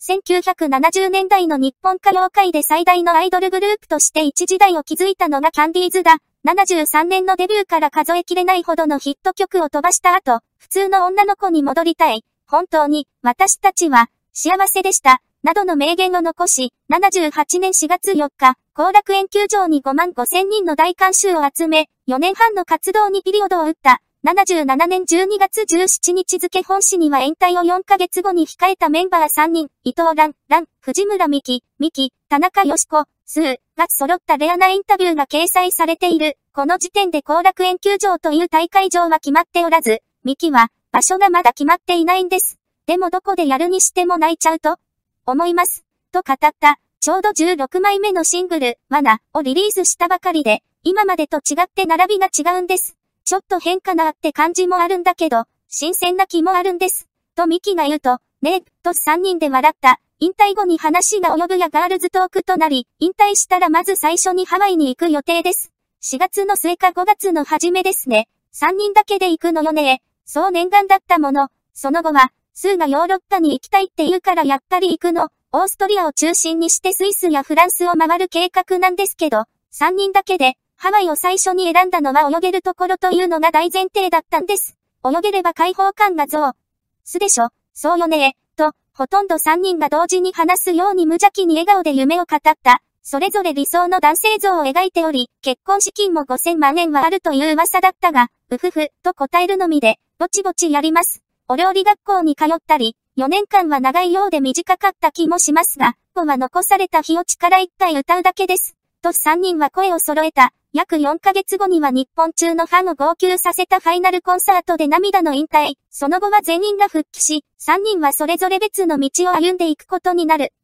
1970年代の日本歌謡界で最大のアイドルグループとして一時代を築いたのがキャンディーズだ。73年のデビューから数えきれないほどのヒット曲を飛ばした後、普通の女の子に戻りたい。本当に、私たちは、幸せでした。などの名言を残し、78年4月4日、後楽園球場に5万5千人の大観衆を集め、4年半の活動にピリオドを打った。77年12月17日付本誌には引退を4ヶ月後に控えたメンバー3人、伊藤蘭、藤村美希、田中佳子、スーが揃ったレアなインタビューが掲載されている。この時点で後楽園球場という大会場は決まっておらず、美希は場所がまだ決まっていないんです。でもどこでやるにしても泣いちゃうと思います。と語った。ちょうど16枚目のシングル、罠をリリースしたばかりで、今までと違って並びが違うんです。ちょっと変かなって感じもあるんだけど、新鮮な気もあるんです。とミキが言うと、ねえ、と3人で笑った。引退後に話が及ぶやガールズトークとなり、引退したらまず最初にハワイに行く予定です。4月の末か5月の初めですね。3人だけで行くのよね。そう念願だったもの。その後は、スーがヨーロッパに行きたいって言うからやっぱり行くの。オーストリアを中心にしてスイスやフランスを回る計画なんですけど、3人だけで、ハワイを最初に選んだのは泳げるところというのが大前提だったんです。泳げれば開放感が増すでしょ。そうよねと、ほとんど3人が同時に話すように無邪気に笑顔で夢を語った。それぞれ理想の男性像を描いており、結婚資金も5000万円はあるという噂だったが、うふふ、と答えるのみで、ぼちぼちやります。お料理学校に通ったり、4年間は長いようで短かった気もしますが、ここは残された日を力いっぱい歌うだけです。と3人は声を揃えた。約4ヶ月後には日本中のファンを号泣させたファイナルコンサートで涙の引退。その後は全員が復帰し、3人はそれぞれ別の道を歩んでいくことになる。